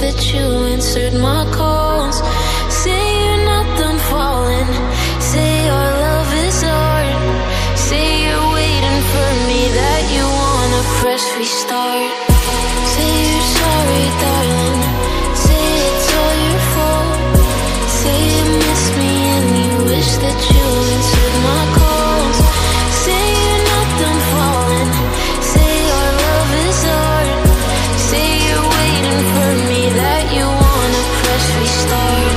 that you answered my calls. Say you're not done falling. Say our love is art. Say you're waiting for me, that you wanna press restart. Say you're sorry, darling. Say it's all your fault. Say you miss me and you wish that you answered my calls. Say you're not done falling. Say our love is art. Say you're waiting for me, that you wanna press restart.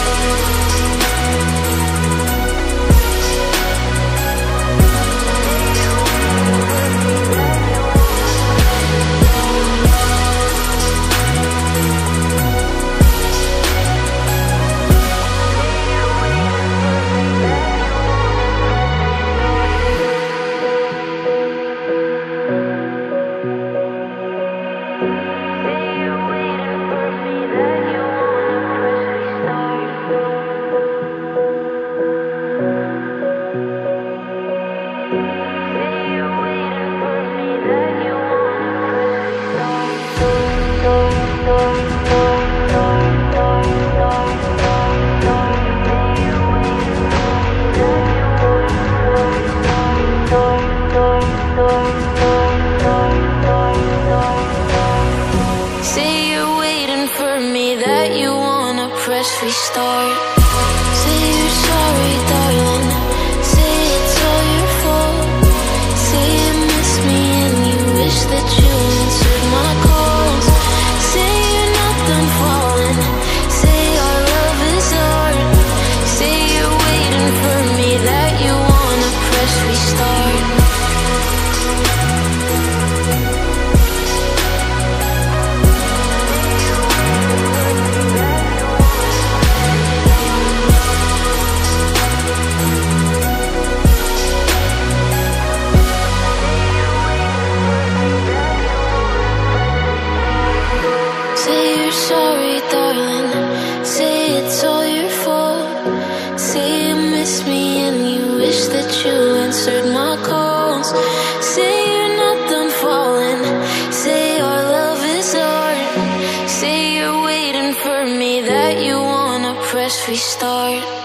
Say you're waiting for me, that you wanna press restart. Say you're sorry, darling. Say it's all your fault. Say you miss me and you wish that you answered my calls. Say you're not done falling. Say our love is art. Say you're waiting for me, that you wanna press restart. Say you're sorry, darling. Say it's all your fault. Say you miss me and you wish that you answered my calls. Say you're not done falling. Say our love is art. Say you're waiting for me, that you wanna press restart.